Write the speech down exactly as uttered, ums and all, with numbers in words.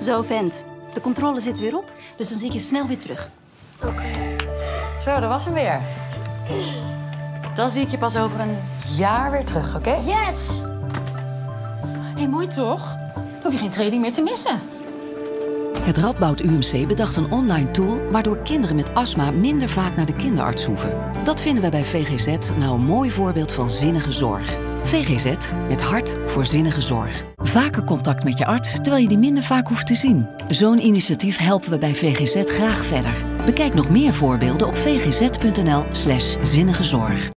Zo, vent. De controle zit weer op, dus dan zie ik je snel weer terug. Oké. Okay. Zo, dat was hem weer. Dan zie ik je pas over een jaar weer terug, oké? Okay? Yes! Hé, hey, mooi toch? Dan hoef je geen training meer te missen. Het Radboud U M C bedacht een online tool waardoor kinderen met astma minder vaak naar de kinderarts hoeven. Dat vinden we bij V G Z nou een mooi voorbeeld van zinnige zorg. V G Z, met hart voor zinnige zorg. Vaker contact met je arts, terwijl je die minder vaak hoeft te zien. Zo'n initiatief helpen we bij V G Z graag verder. Bekijk nog meer voorbeelden op v g z punt n l slash zinnige zorg.